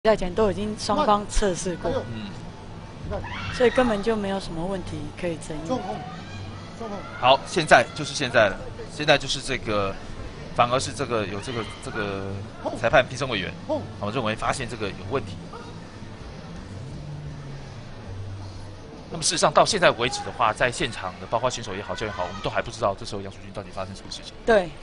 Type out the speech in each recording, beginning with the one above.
赛前都已经双方测试过，所以根本就没有什么问题可以争议。 好，现在就是现在了，现在就是这个，反而是这个有这个裁判评审委员，我认为发现这个有问题。那么事实上到现在为止的话，在现场的包括选手也好、教练也好，我们都还不知道这时候杨淑君到底发生什么事情。 对。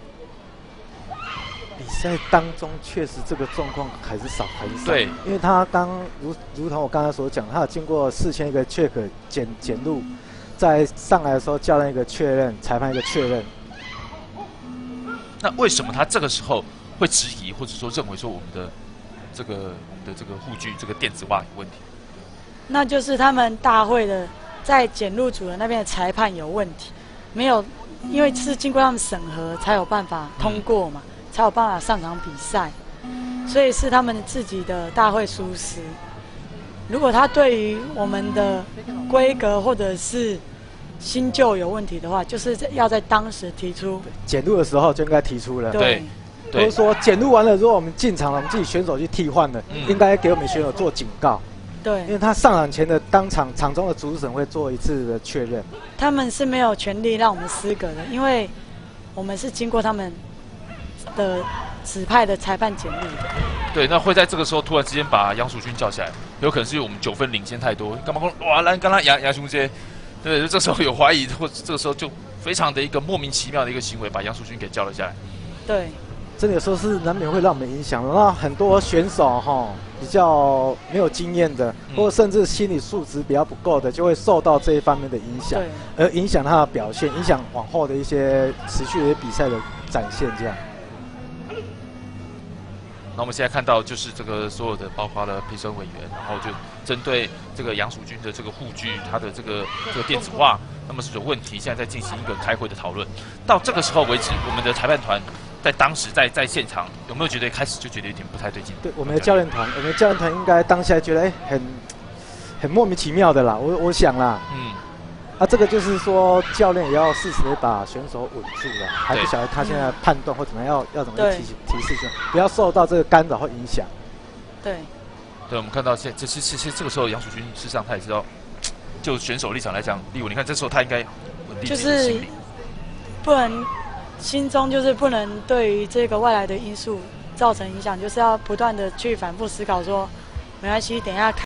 比赛当中确实这个状况还是少。 对， 因为他如同我刚才所讲，他有经过事先一个 check 检录，在上来的时候教练一个确认，裁判一个确认。 那为什么他这个时候会质疑，或者说认为说我们的这个护具这个电子袜有问题？ 那就是他们大会的在检录组的那边的裁判有问题，没有，因为是经过他们审核才有办法通过嘛。 才有办法上场比赛，所以是他们自己的大会疏失。如果他对于我们的规格或者是新旧有问题的话，就是要在当时提出。 检录的时候就应该提出了。 对。 或者说检录完了，如果我们进场了，我们自己选手去替换了，应该给我们选手做警告。 对。 因为他上场前的当场中的主审会做一次的确认。 他们是没有权利让我们失格的，因为我们是经过他们 的指派的裁判检录的， 对，那会在这个时候突然之间把杨淑君叫下来，有可能是因为我们9分领先太多，干嘛说哇，刚刚杨兄姐，对，这时候有怀疑，或者这个时候就非常的一个莫名其妙的一个行为，把杨淑君给叫了下来。 对， 真的有时候是难免会让我们影响，那很多选手比较没有经验的，或者甚至心理素质比较不够的，就会受到这一方面的影响，而影响他的表现，影响往后的一些持续的比赛的展现，这样。 那我们现在看到就是这个所有的，包括了评审委员，然后就针对这个杨淑君的这个护具，它的这个电子袜，那么是有问题，现在在进行一个开会的讨论。到这个时候为止，我们的裁判团在当时在现场有没有觉得开始就觉得有点不太对劲？ 对，我们的教练团应该当下觉得很莫名其妙的啦，我想啦，这个就是说，教练也要适时的把选手稳住了，还不晓得他现在判断或怎么样要怎么提示选手，不要受到这个干扰或影响。 对， 对，我们看到其实这个时候杨淑君事实上他也知道，就选手立场来讲，立伟，你看这时候他应该稳定就是不能心中就是不能对于这个外来的因素造成影响，就是要不断的去反复思考说，没关系，等一下看。